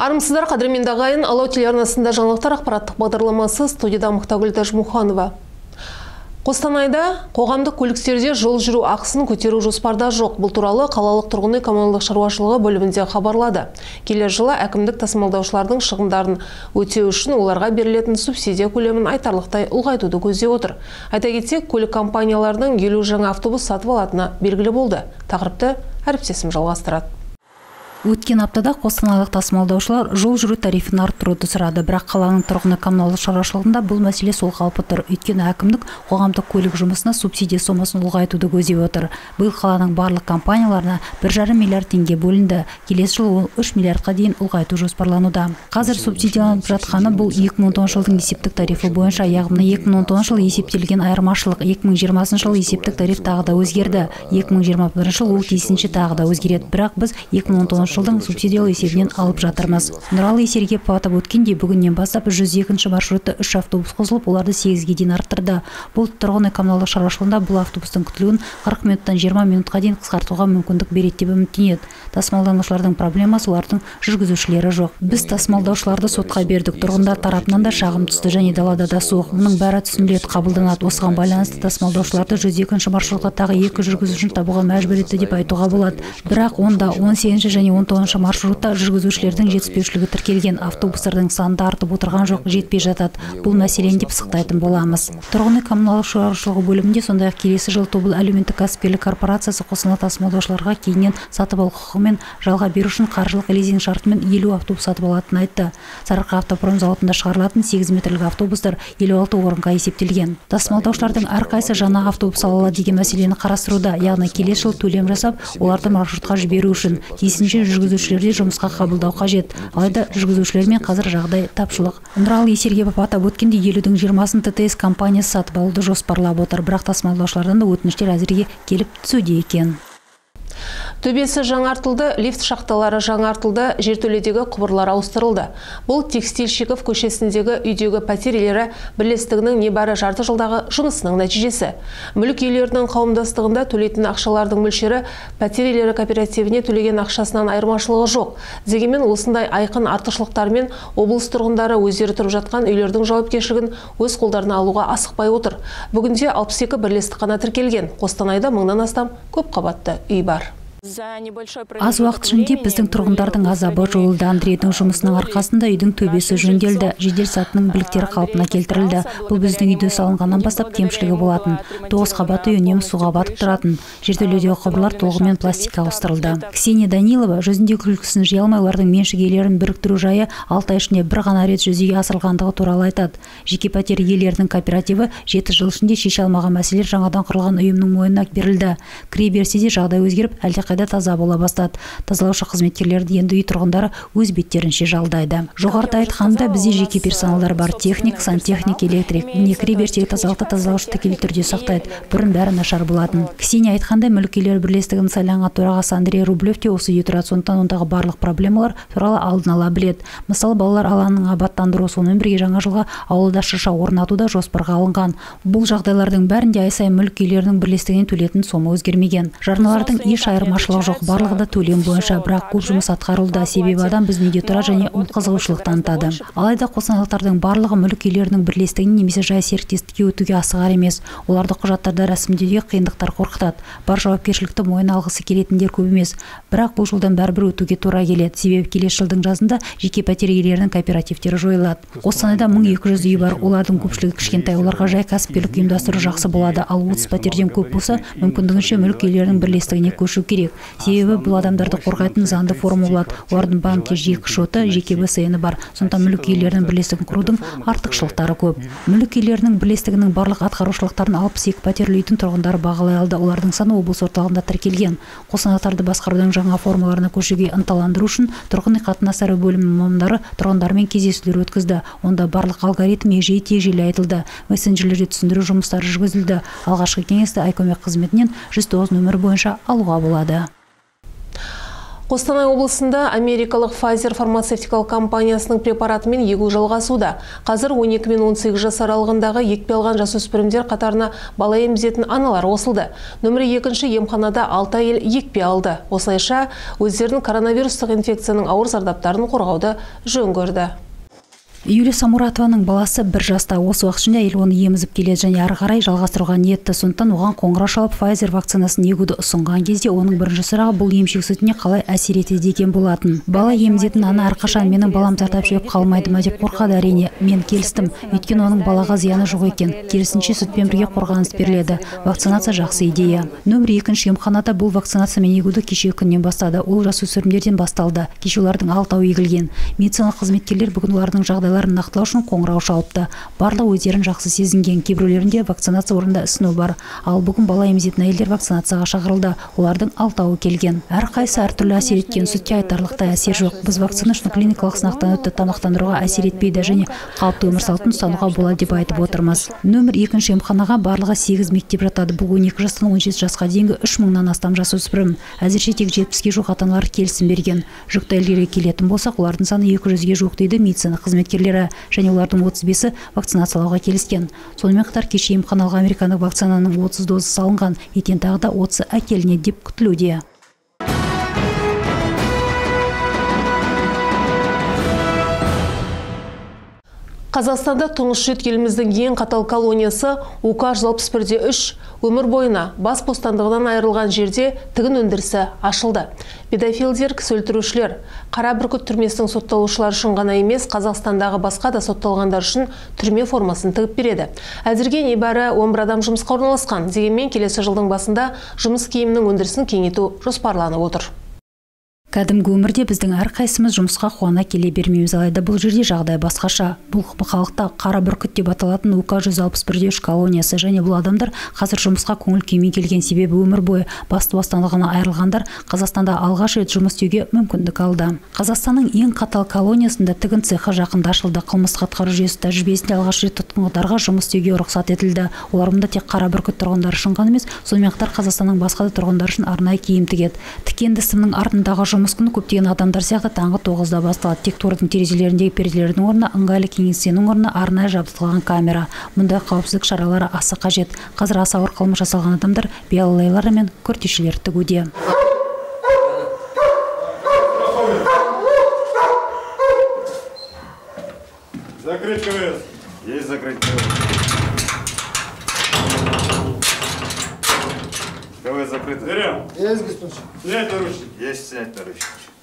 Армысыздар, қадірмен ағайын, Алау телеарнасында жаңалықтар ақпараттық бағдарламасы, студияда Мұқтагүл Тажмуханова. Қостанайда қоғамдық көліктерде жол жүру ақысын көтеру жоспарда жоқ. Бұл туралы қалалық тұрғын үй коммуналдық шаруашылығы бөлімінде хабарлады. Келер жылы әкімдік тасымалдаушылардың шығындарын өтеу үшін оларға берілетін субсидия көлемін айтарлықтай ұлғайтуды көздеп отыр. Айта кетсек, көлік компанияларының 50 жаңа автобус сатып алатыны белгілі болды. Тақырыпты әріптесім жалғастырады. Өткен аптада қостанайлық тасымалдаушылар жол жүру тарифін арттыруды сұрады, бірақ қаланың тұрғын үй коммуналдық шаруашылығында бұл мәселе сол қалпы тұр. Өйткені әкімдік қоғамдық көлік жұмысына субсидия сомасын ұлғайтуды көздеп отыр. Биыл қаланың барлық компанияларына 1,5 миллиард теңге бөлінді. Келесі жылы ол 3 миллиардқа дейін ұлғайту жоспарлануда. Қазір субсидияланып жатқаны бұл 2010 жылдың есептік тарифі бойынша, яғни 2010 жылы есептелген айырмашылық. 2020 жылы есептік тариф тағы да өзгерді. 2021 жылы ол тиісінше тағы да өзгереді. Бірақ біз 2010 жылдың субсидиялы есебінен алып жатырмыз. Нұралы Есергепов атап өткендей, бүгіннен бастап 102-ші маршрутты 3 автобус қосылып, оларды 8-ге дейін арттырды. Бұл тұрғын үй коммуналдық шаруашылығында бұл автобустың күтілуін 40 минуттан 20 минутқа дейін қысқартуға мүмкіндік береді деп үміттенеді. Тасымалдаушылардың проблемасы олардың жүргізушілері жоқ. Біз тасымалдаушыларды сотқа бердік. Тұрғындар тарапынан да шағым түсті, және далада да суық. Мұның бәрі түсініледі, қабылданады. Осыған байланысты тасымалдаушыларды 102-ші маршрутқа тағы 2 жүргізушіні табуға мәжбүр етті деп айтуға болады. Бірақ онда 18-ші және 19-ші маршрутта жүргізушілердің жетіспеушілігі тіркелген. Автобустардың саны артып отырған жоқ, жетпей жатады. Бұл мәселені деп пысықтайтын боламыз. Тұрғын үй коммуналдық шаруашылығы бөлімінде сондай-ақ келесі жылы Тобыл әлеуметтік кәсіпкерлік корпорациясы Қостанай тасымалдаушыларға кейіннен сатып алу құқығымен жалға беру үшін қаржылық лизинг шартымен 50 автобус сатып алатынын айтты. Сарыарқа автопром зауытында шығарылатын 8 метрлік автобустар 56 орынға есептелген. Тасымалдаушылардың әрқайсысы жаңа автобус ала алады деген мәселені қарастыруда, яғни келесі жылы төлем жасап, оларды маршрутқа жіберу үшін тиісінше жүргізушілерді жұмысқа қабылдау қажет. Алайда жүргізушілермен қазір жағдай тапшылық. Нұралы Есергепов атап өткендей, 50-дің 20-сын ТТС компаниясы сатып алуды жоспарлап отыр, бірақ тасымалдаушылардан да өтініштер әзірге келіп түсуде екен. Төбесі жаңартылды, лифт шахталары жаңартылды, жертөледегі құбырлар ауыстырылды. Бұл Текстильщиков көшесіндегі үйдегі пәтер иелері бірлестігінің небәрі жарты жылдағы жұмысының нәтижесі. Мүлік иелерінің қауымдастығында төлейтін ақшалардың мөлшері пәтер иелері кооперативіне төлеген ақшасынан айырмашылығы жоқ. Дегенмен осындай айқын артықшылықтармен облыс тұрғындары өздері тұрып жатқан үйлердің жауапкершілігін өз қолдарына алуға асықпай отыр. Бүгінде 62 бірлестік қана тіркелген. Қостанайда 1000-нан астам көп қабатты үй бар. Аз уақыт ішінде біздің тұрғындардың азабы жойылды. Андрейдің жұмысының арқасында үйдің төбесі жөнделді, жедел сатының біліктері қалпына келтірілді. Бұл біздің үйде салынғаннан бастап кемшілігі болатын. 9 қабатты үнемі суға батып тұратын. Жертөледегі құбырлар толығымен пластикқа ауыстырылды. Ксения Данилова жүзінде күлкісін жия алмай, олардың меншік иелерін біріктіру жайы 6 ай ішінде бір ғана рет жүзеге асырылғандығы туралы айтады. Жеке пәтер иелерінің кооперативі 7 жыл ішінде шеше алмаған мәселелер жаңадан құрылған ұйымның мойнына берілді. Кіре берсе де жағдай өзгеріп, қайда таза бола бастады. Тазалаушы қызметкерлерді енді үй тұрғындары өз беттерінше жалдайды. Жоғарыда айтқанда бізде жеке персоналдар бар: техник, сантехник, электрик. Не кіре берсе тазалықты тазалаушы тікелей түрде сақтайды. Бұрын бәрі нашар болатын. Ксения айтқанда, мүлік иелері бірлестігінің сайланған төрағасы Андрей Рублев те осы үйде тұрады. Сондықтан ондағы барлық проблемалар туралы алдын ала біледі. Мысалы, балалар алаңының абаттандыруы, сонымен бірге жаңа жылға ауылда шырша орнатуда жоспарға алынған. Бұл жағдайлардың бәрінде ай сайын мүлік иелерінің бірлестігінен төлетін сома өзгермеген. Жарналардың еш айырмашылығы жоқ, барлығы да төлем бойынша, бірақ көп жұмыс атқарылды. Себебі адам біздің үйде тұрады және ол қызығушылық танытады. Алайда қостанайлықтардың барлығы мүлік иелерінің бірлестігіне немесе жай серіктестікке өтуге асығар емес. Оларды құжаттарды рәсімдеуге қиындықтар қорқытады. Бар жауапкершілікті мойнына алғысы келетіндер көп емес. Бірақ бұл жолдан бәрібір өтуге тура келеді. Себебі келесі жылдың жазында жеке пәтер иелерінің кооперативтері жойылады. Қостанайда 1200 үй бар. Олардың көпшілігі кішкентай. Оларға жай кәсіпкерлік ұйымдастыру жақсы болады. Ал 30 пәтерден көп болса, мүмкіндігінше мүлік иелерінің бірлестігіне көшу керек. Себебі бұл адамдарды қорғайтын заңды форма болады. Олардың банкте жеке шоты, жеке БСН-і бар. Сондықтан мүлік иелерінің бірлестігін құрудың артықшылықтары көп. Мүлік иелерінің бірлестігінің барлық атқарушылықтарын 62 пәтерлі үйдің тұрғындары бағалай алды. Олардың саны облыс орталығында тіркелген. Қостанайлықтарды басқарудың жаңа формаларына көшуге ынталандыру үшін тұрғын үй қатынастары бөлімінің мамандары тұрғындармен кездесулер өткізді. Онда барлық алгоритм егжей-тегжейлі айтылды. Мессенджерлерде түсіндіру жұмыстары жүргізілді. Алғашқы кеңесті Айкомек қызметінен 109 нөмір бойынша алуға болады. Қостанай облысында америкалық Pfizer фармацевтикалық компаниясының препаратымен егу жалғасуда. Қазір 12 мен 18 жас аралығындағы екпе алған жасөспірімдер қатарына бала емізетін аналар қосылды. Нөмірі 2-ші емханада 6 әйел екпе алды. Осылайша өздерінің коронавирустық инфекцияның ауыр зардаптарын қорғауды жөн көрді. Юлия Самуратованың баласы 1 жаста. Осы уақыт ішінде әйел оны емізіп келеді және ары қарай жалғастыруға ниетті. Сондықтан оған қоңырау шалып Pfizer вакцинасын егуді ұсынған кезде оның бірінші сұрағы бұл емшек сүтіне қалай әсер етеді екен болатын. Бала емізетін ана әрқашан менің балам зардап шегіп қалмайды ма деп қорқады. Әрине, мен келістім. Өйткені оның балаға зияны жоқ екен. Керісінше сүтпен бірге қорғаныс беріледі. Вакцинация жақсы идея. Нөмір 2-ші емханада бұл вакцинациямен егуді кеше күннен бастады. Ол жасөспірімдерден басталды. Кеше олардың 6-ы егілген. Медициналық қызметкерлер бүгін олардың жағдайларын нақтылау үшін қоңырау шалыпты. Барлығы өздерін жақсы сезінген. Кейбіреулерінде вакцинация орнында ісіну бар. Ал бүгін бала емізетін әйелдер вакцинацияға шақырылды. Олардың 6-ы келген. Әрқайсысы әртүрлі әсер еткен. Сүтке айтарлықтай әсер жоқ. Біз вакцина үшін клиникалық сынақтан өтті. Тамақтандыруға әсер етпейді және қалыпты өмір салтын ұстануға болады деп айтып отырмыз. Нөмір 2-ші емханаға барлығы 8 мектеп жатады. Бұл 12 жастан 17 жасқа дейінгі 3000-нан астам жасөспірім. Әзірше тек 70-ге жуық ата-аналар келісім берген. Жүкті әйелдерге келетін болсақ, олардың саны 200-ге жуық дейді медицина қызметкерлері, және олардың 35-і вакцинациялауға келіскен. Сонымен қатар кеше емханаға американдық вакцинаның 30 дозы салынған. Ертең тағы да 30 әкелінеді деп күтілуде. Қазақстанда тұңғыш рет еліміздің ең қатал колониясы УК-161-3 өмір бойына бас бостандығынан айырылған жерде тігін өндірісі ашылды. Педофилдер, кісі өлтірушілер, Қара бүркіт түрмесінің сотталушылар үшін ғана емес, Қазақстандағы басқа да сотталғандар үшін түрме формасын тігіп береді. Әзірге небәрі 11 адам жұмысқа орналасқан. Дегенмен келесі жылдың басында жұмыс киімінің өндірісін кеңейту жоспарланып отыр. Кәдімгі өмірде біздің әрқайсымыз жұмысқа қуана келе бермейміз, алайда бұл жерде жағдай басқаша. Бұл халықта Қара бүркіт деп аталатын УК-161-3 колониясы, және бұл адамдар қазір жұмысқа көңіл күймен келген, себебі өмір бойы бас бостандығынан айырылғандар Қазақстанда алғаш рет жұмыс істеуге мүмкіндік алды. Қазақстанның ең қатал колониясында тігін цехы жақында ашылды. Қылмыстық атқару жүйесі тәжірибесінде алғаш рет тұтқындарға жұмыс істеуге рұқсат етілді. Олар мұнда тек Қара бүркіт тұрғындары үшін ғана емес, сонымен қатар Қазақстанның басқа да тұрғындары үшін арнайы киім тігеді. Тікенді сымның артындағы жұмыс күні көптеген адамдар сияқты таңғы 9-да басталады. Тек тордың терезелеріндегі перделердің орнына ыңғайлы кеңсенің орнына арнайы жабдықталған камера. Мұндай қауіпсіздік шаралары аса қажет. Қазір аса ауыр қылмыс жасалған адамдар биялайлары мен күртешелер тігуде. Закрыть КВС. Есть закрыть КВС. КВС закрыто. Берем. Есть, господин. Снять наручники. Есть снять наручники.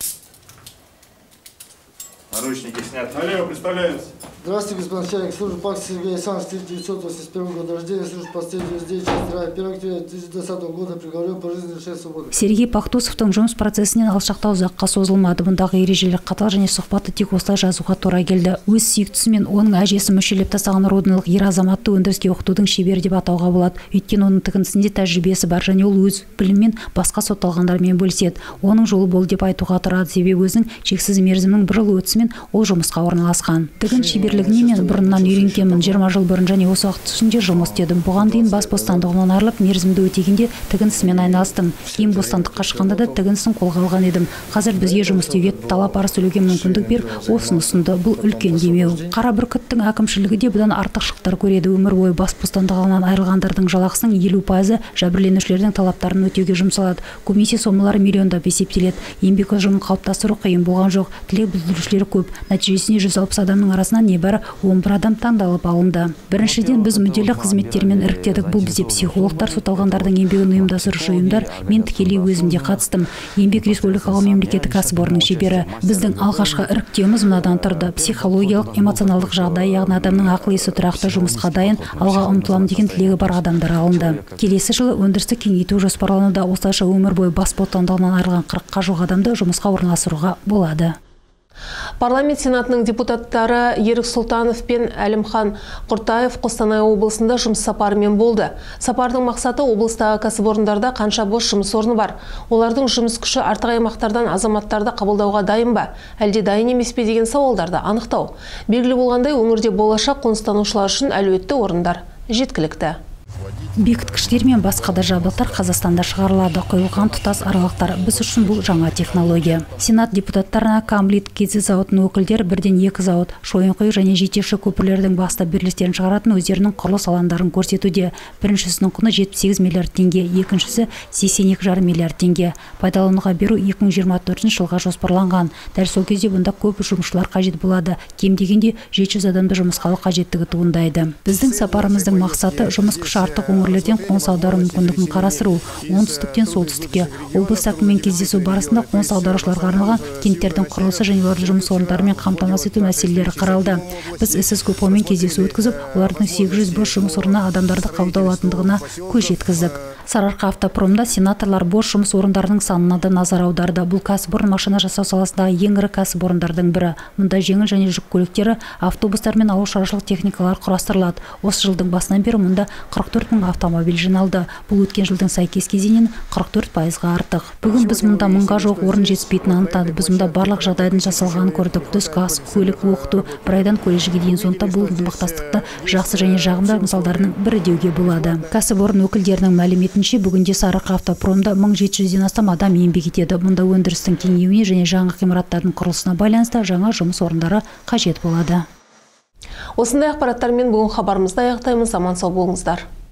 Наручники сняты. Налево представляемся. Здравствуйте, господин начальник службы ПАК Сергей Александрович, 1981 года рождения, служба последний 1 октября 2020 года, приговорен по жизни 6 свободы. Сергей Пахтусовтың жұмыс процесінен алшақтау ұзаққа созылмады. Бұндағы ережелер қатал және сұхбатты тек осылай жазуға тура келді. Өз сүйіктісі мен оның әжесі мүшелеп тастаған родналық ер азаматты өндіріске оқытудың шебері деп атауға болады. Өйткені оның тігінісінде тәжірибесі бар және ол өз біліммен басқа сотталғандармен бөліседі. Оның жолы бол деп айтуға тұрады, себебі өзінің шексіз мерзімнің 1 жыл өтісімен ол жұмысқа орналасқан. Тігін шеберлігіне мен бұрыннан үйренгенмін. 20 жыл бұрын және осы уақыт ішінде жұмыс істедім. Бұған дейін бас бостандығынан айырылып, мерзімді өтегенде тігін ісімен айналыстым. Кейін бостандыққа шыққанда да тігін ісін қолға алған едім. Қазір бізге жұмыс істеуге талап арыз төлеуге мүмкіндік беріп, осыны ұсынды. Бұл үлкен демеу. Қара бүркіттің әкімшілігі де бұдан артықшылықтар көреді. Өмір бойы бас бостандығынан айырылғандардың жалақысының 50% жәбірленушілердің талаптарын өтеуге жұмсалады. Көбінесе сомалары миллиондап есептеледі. Еңбек ұжымын қалыптастыру қиын болған жоқ. Тілек білдірушілер көп. Нәтижесінде 160 адамның арасынан небәрі 11 адам таңдалып алынды. Біріншіден біз мүдделі қызметтермен іріктедік. Бұл бізде психологтар, сотталғандардың еңбегін ұйымдастырушы ұйымдар, мен тікелей өзімде қатыстым. Еңбек республикалық мемлекеттік кәсіпорынның шебері. Біздің алғашқы іріктеуіміз мынадан тұрды: психологиялық, эмоционалдық жағдай, яғни адамның ақыл-есі тұрақты, жұмысқа дайын, алға ұмтыламын деген тілегі бар адамдар алынды. Келесі жылы өндірісті кеңейту жоспарлануда. Осылайша өмір бойы бас бостандығынан айырылған 40-қа жуық адамды жұмысқа орналастыруға болады. Парламент сенатының депутаттары Ерік Сұлтанов пен Әлімхан Құртаев Қостанай облысында жұмыс сапарымен болды. Сапардың мақсаты облыстағы кәсіпорындарда қанша бос жұмыс орны бар. Олардың жұмыс күші артық аймақтардан азаматтарды қабылдауға дайын ба, әлде дайын емес пе деген сауалдарды анықтау. Белгілі болғандай, өңірде болашақ қоныстанушылар үшін әлеуетті орындар жеткілікті. Бекіткіштер мен басқа да жабдықтар Қазақстанда шығарылады. Қойылған тұтас аралықтар біз үшін бұл жаңа технология. Сенат депутаттарына Камлит Кедзі зауытының өкілдері бірден 2 зауыт, Шойынқұйық және жетекші көпірлердің баста бірлестерін шығаратын өздерінің құрылыс алаңдарын көрсетуде. Біріншісінің құны 78 миллиард теңге, екіншісі 82,5 миллиард теңге. Пайдалануға беру 2024 жылға жоспарланған. Дәл сол кезде бұнда көп жұмысшылар қажет болады. Кем дегенде 700 адамды жұмысқа алу қажеттігі туындайды. Біздің сапарымыздың мақсаты жұмыс күші артық өңірлерден қоныс аудару мүмкіндігін қарастыру. Оңтүстіктен солтүстікке. Облыс әкімімен кездесу барысында қоныс аударушыларға арналған кенттердің құрылысы және оларды жұмыс орындарымен қамтамасыз ету мәселелері қаралды. Біз ССКПО-мен кездесу өткізіп, олардың 800 бос жұмыс орнына адамдарды қабылдау алатындығына көз жеткіздік. Сарыарқа автопромда сенаторлар бос жұмыс орындарының санына да назар аударды. Бұл кәсіпорын машина жасау саласындағы ең ірі кәсіпорындардың бірі. Мұнда жеңіл және жүк көліктері, автобустар мен ауыл шаруашылық техникалар құрастырылады. Осы жылдың басынан бері мұнда 44 мың автомобиль жиналды. Бұл өткен жылдың сәйкес кезеңінен 44%-ға артық. Бүгін біз мұнда 1000-ға жоқ орын жетіспейтінін анықтады. Біз мұнда барлық жағдайдың жасалғанын көрдік. Түскі ас, көлік, оқыту, бір айдан колледжге дейін. Сондықтан бұл ынтымақтастықты жақсы және жағымды мысалдарының бірі деуге болады. Кәсіпорын өкілдерінің мәліметінше, бүгінде Сарыарқа автопромда 1700-ден астам адам еңбек етеді. Мұнда өндірістің кеңеюіне және жаңа ғимараттардың құрылысына байланысты жаңа жұмыс орындары қажет болады. Осындай ақпараттармен бүгін хабарымызды аяқтаймыз. Аман сау болыңыздар.